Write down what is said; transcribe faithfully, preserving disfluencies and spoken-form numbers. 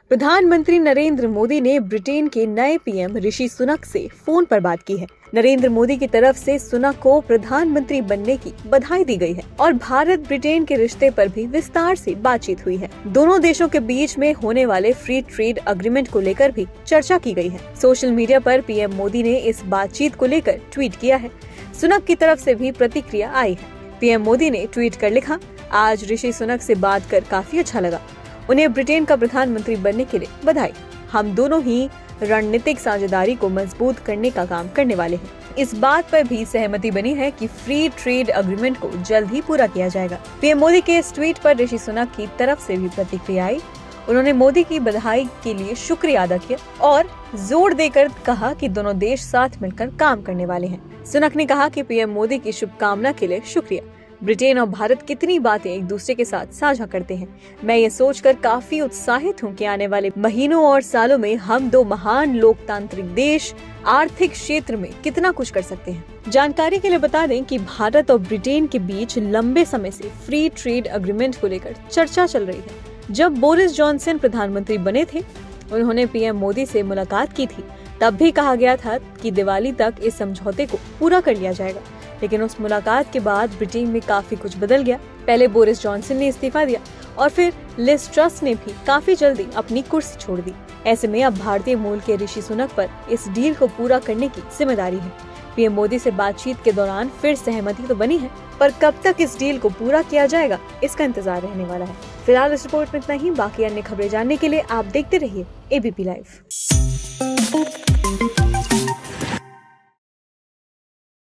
प्रधानमंत्री नरेंद्र मोदी ने ब्रिटेन के नए पीएम ऋषि सुनक से फोन पर बात की है। नरेंद्र मोदी की तरफ से सुनक को प्रधानमंत्री बनने की बधाई दी गई है और भारत ब्रिटेन के रिश्ते पर भी विस्तार से बातचीत हुई है। दोनों देशों के बीच में होने वाले फ्री ट्रेड एग्रीमेंट को लेकर भी चर्चा की गई है। सोशल मीडिया पर पीएम मोदी ने इस बातचीत को लेकर ट्वीट किया है। सुनक की तरफ से भी प्रतिक्रिया आई है। पीएम मोदी ने ट्वीट कर लिखा, आज ऋषि सुनक से बात कर काफी अच्छा लगा। उन्हें ब्रिटेन का प्रधानमंत्री बनने के लिए बधाई। हम दोनों ही रणनीतिक साझेदारी को मजबूत करने का काम करने वाले हैं। इस बात पर भी सहमति बनी है कि फ्री ट्रेड एग्रीमेंट को जल्द ही पूरा किया जाएगा। पीएम मोदी के इस ट्वीट पर ऋषि सुनक की तरफ से भी प्रतिक्रिया आई। उन्होंने मोदी की बधाई के लिए शुक्रिया अदा किया और जोर देकर कहा कि दोनों देश साथ मिलकर काम करने वाले हैं। सुनक ने कहा कि पीएम मोदी की शुभकामना के लिए शुक्रिया। ब्रिटेन और भारत कितनी बातें एक दूसरे के साथ साझा करते हैं। मैं ये सोचकर काफी उत्साहित हूँ कि आने वाले महीनों और सालों में हम दो महान लोकतांत्रिक देश आर्थिक क्षेत्र में कितना कुछ कर सकते हैं। जानकारी के लिए बता दें कि भारत और ब्रिटेन के बीच लंबे समय से फ्री ट्रेड एग्रीमेंट को लेकर चर्चा चल रही है। जब बोरिस जॉनसन प्रधानमंत्री बने थे, उन्होंने पीएम मोदी से मुलाकात की थी। तब भी कहा गया था कि दिवाली तक इस समझौते को पूरा कर लिया जाएगा, लेकिन उस मुलाकात के बाद ब्रिटेन में काफी कुछ बदल गया। पहले बोरिस जॉनसन ने इस्तीफा दिया और फिर लिज ट्रस ने भी काफी जल्दी अपनी कुर्सी छोड़ दी। ऐसे में अब भारतीय मूल के ऋषि सुनक पर इस डील को पूरा करने की जिम्मेदारी है। पीएम मोदी से बातचीत के दौरान फिर सहमति तो बनी है, पर कब तक इस डील को पूरा किया जाएगा, इसका इंतजार रहने वाला है। फिलहाल इस रिपोर्ट में इतना ही। बाकी अन्य खबरें जानने के लिए आप देखते रहिए एबीपी लाइव।